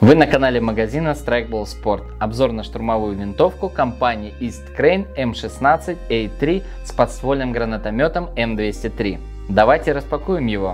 Вы на канале магазина Strikeball Sport. Обзор на штурмовую винтовку компании East Crane M16A3 с подствольным гранатометом М203. Давайте распакуем его.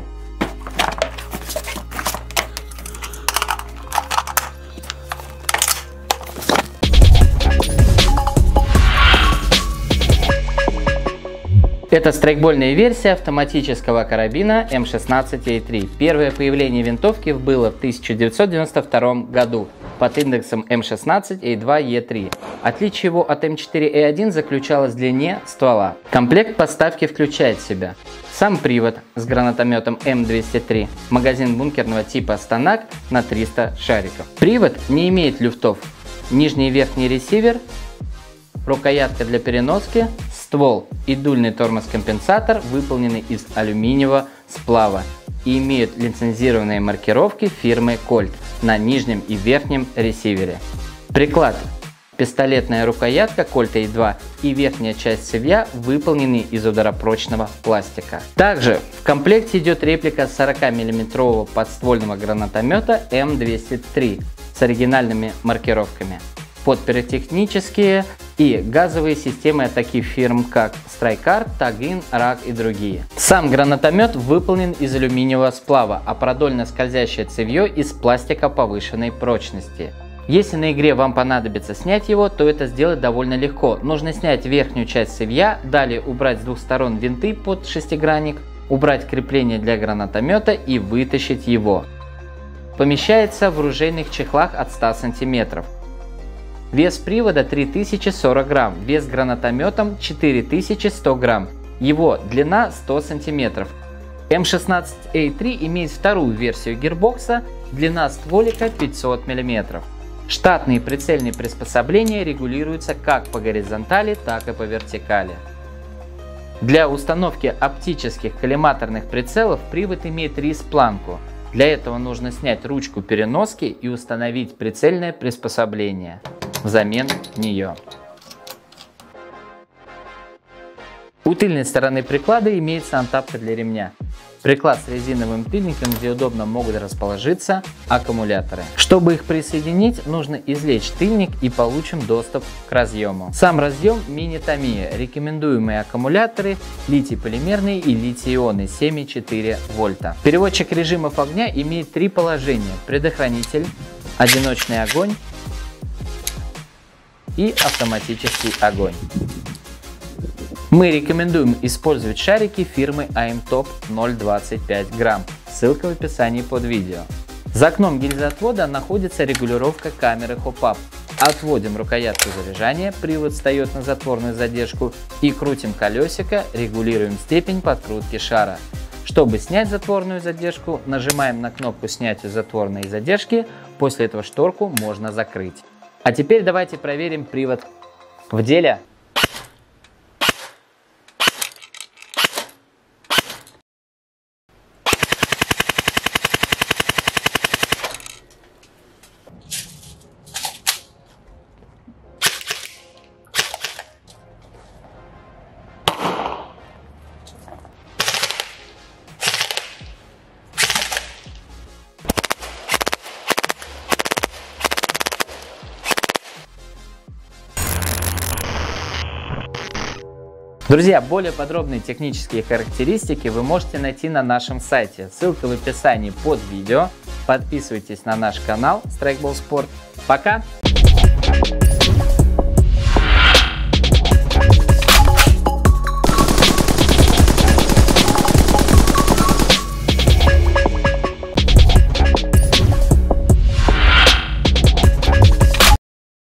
Это страйкбольная версия автоматического карабина M16A3. Первое появление винтовки было в 1992 году под индексом M16A2E3. Отличие его от M4A1 заключалось в длине ствола. Комплект поставки включает в себя сам привод с гранатометом М203, магазин бункерного типа станак на 300 шариков. Привод не имеет люфтов, нижний и верхний ресивер, рукоятка для переноски, ствол и дульный тормоз-компенсатор выполнены из алюминиевого сплава и имеют лицензированные маркировки фирмы Colt на нижнем и верхнем ресивере. Приклад, пистолетная рукоятка Colt A2 и верхняя часть цевья выполнены из ударопрочного пластика. Также в комплекте идет реплика 40 мм подствольного гранатомета М203 с оригинальными маркировками под пиротехнические и газовые системы от таких фирм, как Strike-Art, Tag-In, RAG и другие. Сам гранатомет выполнен из алюминиевого сплава, а продольно скользящее цевье из пластика повышенной прочности. Если на игре вам понадобится снять его, то это сделать довольно легко. Нужно снять верхнюю часть цевья, далее убрать с двух сторон винты под шестигранник, убрать крепление для гранатомета и вытащить его. Помещается в оружейных чехлах от 100 см. Вес привода 3040 грамм, вес гранатометом 4100 грамм, его длина 100 сантиметров. М16A3 имеет вторую версию гирбокса, длина стволика 500 мм. Штатные прицельные приспособления регулируются как по горизонтали, так и по вертикали. Для установки оптических коллиматорных прицелов привод имеет рис-планку. Для этого нужно снять ручку переноски и установить прицельное приспособление взамен нее. У тыльной стороны приклада имеется антапка для ремня. Приклад с резиновым тыльником, где удобно могут расположиться аккумуляторы. Чтобы их присоединить, нужно извлечь тыльник и получим доступ к разъему. Сам разъем мини-томия. Рекомендуемые аккумуляторы литий-полимерные и литий-ионные 7,4 вольта. Переводчик режимов огня имеет три положения: предохранитель, одиночный огонь и автоматический огонь. Мы рекомендуем использовать шарики фирмы AIM-TOP 0,25 грамм. Ссылка в описании под видео. За окном гильзоотвода находится регулировка камеры хоп-ап. Отводим рукоятку заряжания, привод встает на затворную задержку и крутим колесико, регулируем степень подкрутки шара. Чтобы снять затворную задержку, нажимаем на кнопку снятия затворной задержки, после этого шторку можно закрыть. А теперь давайте проверим привод в деле. Друзья, более подробные технические характеристики вы можете найти на нашем сайте. Ссылка в описании под видео. Подписывайтесь на наш канал Strikeball Sport. Пока!